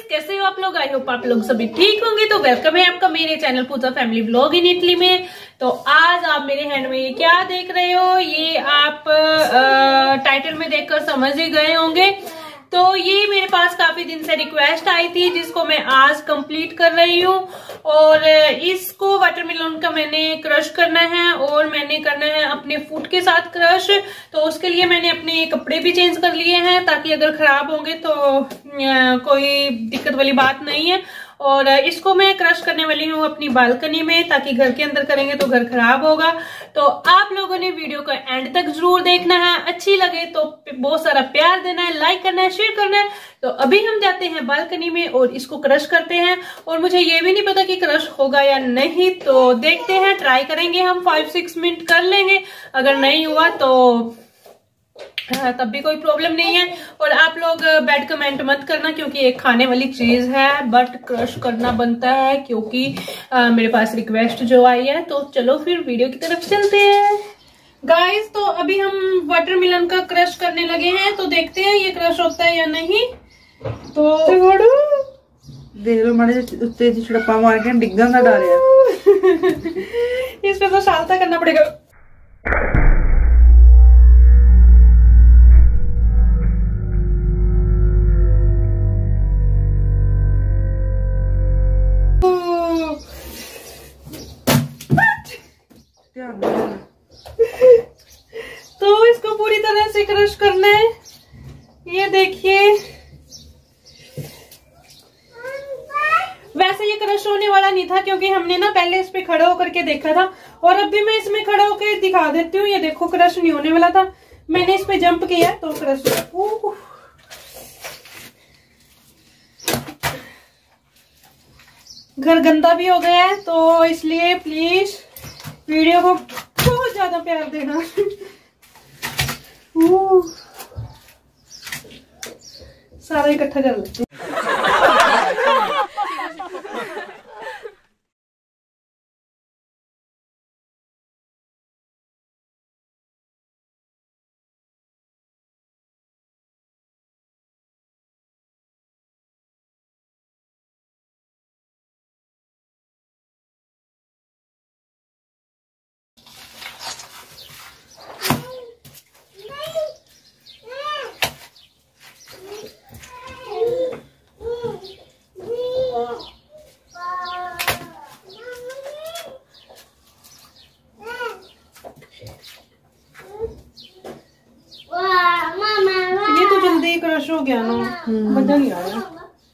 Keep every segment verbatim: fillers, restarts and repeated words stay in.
कैसे हो आप लोग? आई होप आप लोग सभी ठीक होंगे। तो वेलकम है आपका मेरे channel Pooja family vlog in Italy में। तो आज आप मेरे हैंड में ये क्या देख रहे हो, ये आप आ, टाइटल में देखकर समझ ही गए होंगे। तो ये मेरे पास काफी दिन से रिक्वेस्ट आई थी, जिसको मैं आज कंप्लीट कर रही हूँ। और इसको वाटरमेलन का मैंने क्रश करना है और मैंने करना है अपने फूड के साथ क्रश। तो उसके लिए मैंने अपने कपड़े भी चेंज कर लिए हैं, ताकि अगर खराब होंगे तो कोई दिक्कत वाली बात नहीं है। और इसको मैं क्रश करने वाली हूँ अपनी बालकनी में, ताकि घर के अंदर करेंगे तो घर खराब होगा। तो आप लोगों ने वीडियो को एंड तक जरूर देखना है, अच्छी लगे तो बहुत सारा प्यार देना है, लाइक करना है, शेयर करना है। तो अभी हम जाते हैं बालकनी में और इसको क्रश करते हैं। और मुझे ये भी नहीं पता कि क्रश होगा या नहीं, तो देखते हैं, ट्राई करेंगे। हम फाइव सिक्स मिनट कर लेंगे, अगर नहीं हुआ तो हाँ, तब भी कोई प्रॉब्लम नहीं है। और आप लोग बैड कमेंट मत करना, क्योंकि एक खाने वाली चीज है, बट क्रश करना बनता है, क्योंकि आ, मेरे पास रिक्वेस्ट जो आई है। तो चलो फिर वीडियो की तरफ चलते हैं गाइस। तो अभी हम वाटरमेलन का क्रश करने लगे हैं, तो देखते हैं ये क्रश होता है या नहीं। तो देख लो मारे उत्ते छिड़पा मार के डिग्गा ना डाले इस पे तो सालता करना पड़ेगा। तो इसको पूरी तरह से क्रश करना है। ये देखिए, वैसे ये क्रश होने वाला नहीं था, क्योंकि हमने ना पहले इस पे खड़ा होकर के देखा था। और अब भी मैं इसमें खड़ा होकर दिखा देती हूँ। ये देखो, क्रश नहीं होने वाला था, मैंने इस पे जंप किया तो क्रश। घर गंदा भी हो गया है, तो इसलिए प्लीज वीडियो को बहुत ज्यादा प्यार देना। सारा इकट्ठा कर लेते हैं। ये तो जल्दी क्रश हो गया ना, मजा नहीं आ रहा।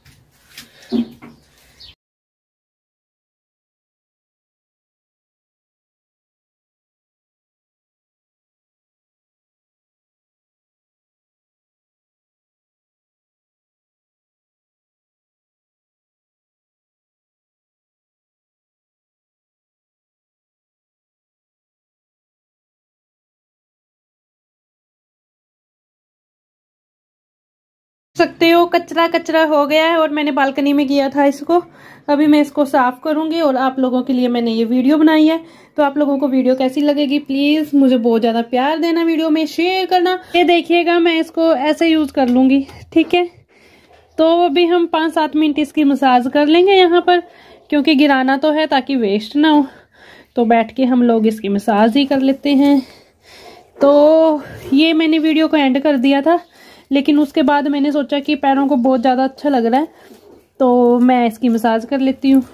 सकते हो कचरा कचरा हो गया है, और मैंने बालकनी में किया था इसको। अभी मैं इसको साफ करूंगी, और आप लोगों के लिए मैंने ये वीडियो बनाई है। तो आप लोगों को वीडियो कैसी लगेगी, प्लीज मुझे बहुत ज्यादा प्यार देना, वीडियो में शेयर करना। ये देखिएगा, मैं इसको ऐसे यूज कर लूंगी, ठीक है। तो अभी हम पाँच सात मिनट इसकी मसाज कर लेंगे यहाँ पर, क्योंकि गिराना तो है ताकि वेस्ट ना हो। तो बैठ के हम लोग इसकी मसाज ही कर लेते हैं। तो ये मैंने वीडियो को एंड कर दिया था, लेकिन उसके बाद मैंने सोचा कि पैरों को बहुत ज़्यादा अच्छा लग रहा है, तो मैं इसकी मसाज कर लेती हूँ।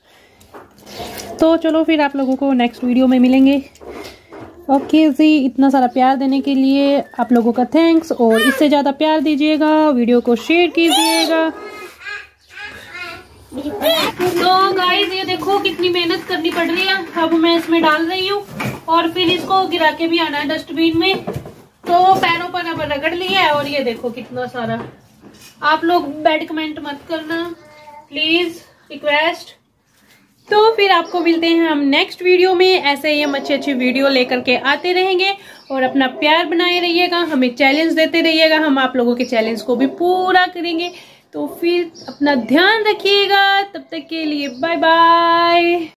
तो चलो फिर आप लोगों को नेक्स्ट वीडियो में मिलेंगे। ओके जी, इतना सारा प्यार देने के लिए आप लोगों का थैंक्स, और इससे ज़्यादा प्यार दीजिएगा, वीडियो को शेयर कीजिएगा। तो गाइस ये देखो कितनी मेहनत करनी पड़ रही है। अब मैं इसमें डाल रही हूँ, और फिर इसको गिरा के भी आना है डस्टबिन में। तो पैरों पर अब रगड़ लिया है, और ये देखो कितना सारा। आप लोग बैड कमेंट मत करना प्लीज, रिक्वेस्ट। तो फिर आपको मिलते हैं हम नेक्स्ट वीडियो में। ऐसे ही हम अच्छे अच्छे वीडियो लेकर के आते रहेंगे, और अपना प्यार बनाए रहिएगा, हमें चैलेंज देते रहिएगा, हम आप लोगों के चैलेंज को भी पूरा करेंगे। तो फिर अपना ध्यान रखिएगा, तब तक के लिए बाय बाय।